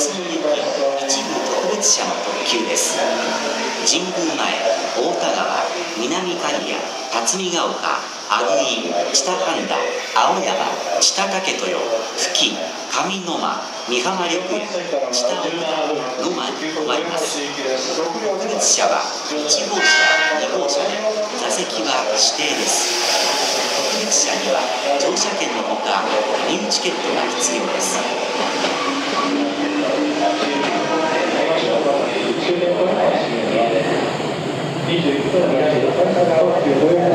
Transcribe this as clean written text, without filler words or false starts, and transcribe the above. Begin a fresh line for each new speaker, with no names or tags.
つの行き一部特別車の特急です。神宮前、太田川、南刈谷、辰巳ヶ丘、阿久井、知多半田、青山、知多竹豊、久喜、上野間、美浜緑園、知多小倉、野間に止まります。特別車は1号車、2号車で座席は指定です。特別車には乗車券のほか入チケットが必要です。
21分の特急